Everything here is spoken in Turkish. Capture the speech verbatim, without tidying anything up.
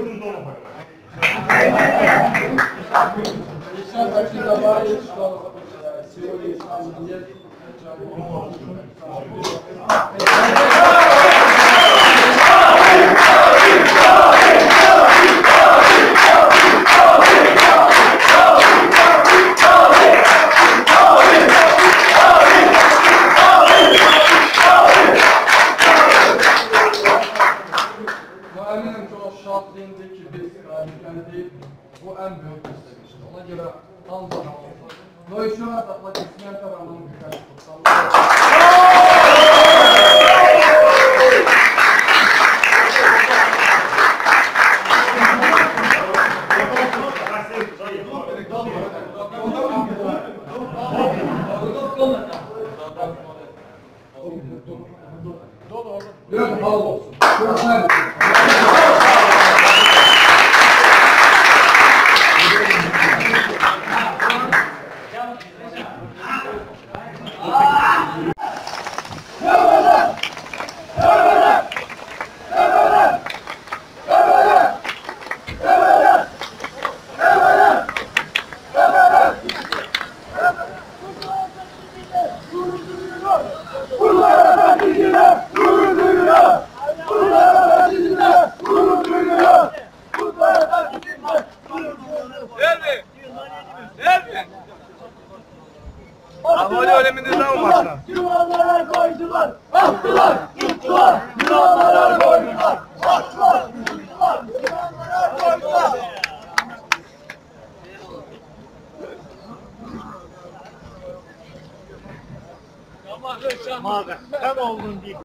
Bu en büyük göstergeçti. Ona göre tam zaman oldu. Noyşuna da kesmeyen tarafından birkaç tutsam. Biraz havalı olsun. Aholi öleminde olmasın. Yunanlara koydular, attılar, yuttular. Yunanlara koydular, attılar, yuttular. Yunanlara koydular. Ama sen oldun diye.